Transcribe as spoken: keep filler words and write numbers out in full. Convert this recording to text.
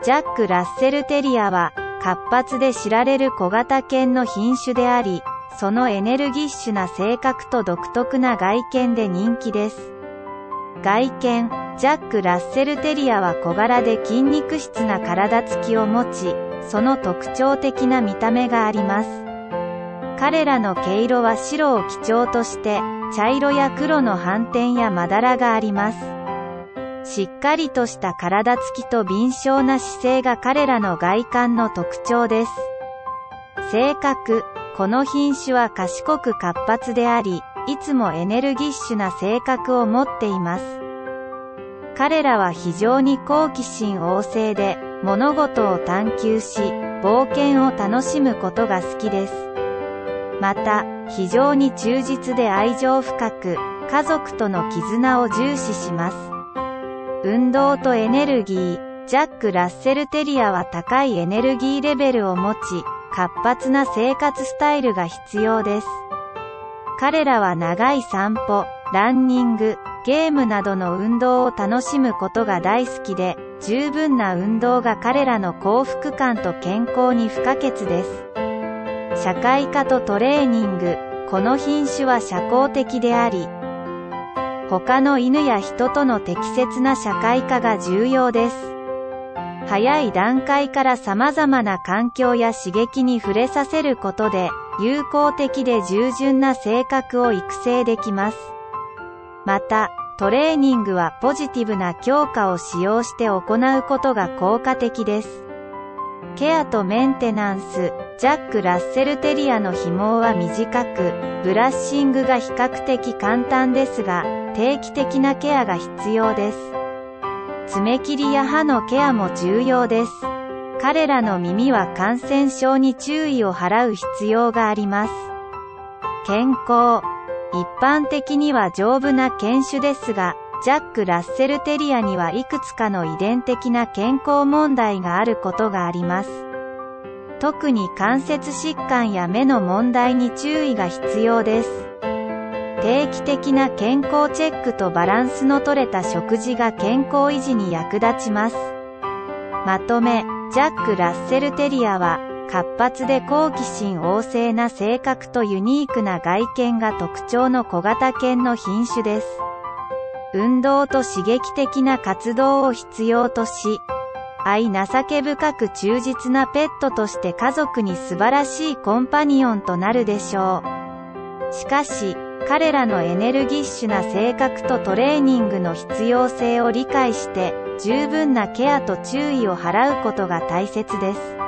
ジャック・ラッセルテリアは活発で知られる小型犬の品種であり、そのエネルギッシュな性格と独特な外見で人気です。外見、ジャック・ラッセルテリアは小柄で筋肉質な体つきを持ち、その特徴的な見た目があります。彼らの毛色は白を基調として、茶色や黒の斑点やまだらがあります。しっかりとした体つきと敏捷な姿勢が彼らの外観の特徴です。性格、この品種は賢く活発であり、いつもエネルギッシュな性格を持っています。彼らは非常に好奇心旺盛で、物事を探求し、冒険を楽しむことが好きです。また、非常に忠実で愛情深く、家族との絆を重視します。運動とエネルギー、ジャック・ラッセルテリアは高いエネルギーレベルを持ち、活発な生活スタイルが必要です。彼らは長い散歩、ランニング、ゲームなどの運動を楽しむことが大好きで、十分な運動が彼らの幸福感と健康に不可欠です。社会化とトレーニング、この品種は社交的であり、他の犬や人との適切な社会化が重要です。早い段階から様々な環境や刺激に触れさせることで、友好的で従順な性格を育成できます。また、トレーニングはポジティブな強化を使用して行うことが効果的です。ケアとメンテナンス、ジャック・ラッセルテリアのひ毛は短く、ブラッシングが比較的簡単ですが、定期的なケアが必要です。爪切りや歯のケアも重要です。彼らの耳は感染症に注意を払う必要があります。健康。一般的には丈夫な犬種ですが、ジャック・ラッセルテリアにはいくつかの遺伝的な健康問題があることがあります。特に関節疾患や目の問題に注意が必要です。定期的な健康チェックとバランスの取れた食事が健康維持に役立ちます。まとめ、ジャック・ラッセルテリアは、活発で好奇心旺盛な性格とユニークな外見が特徴の小型犬の品種です。運動と刺激的な活動を必要とし、愛情け深く忠実なペットとして家族に素晴らしいコンパニオンとなるでしょう。しかし、彼らのエネルギッシュな性格とトレーニングの必要性を理解して、十分なケアと注意を払うことが大切です。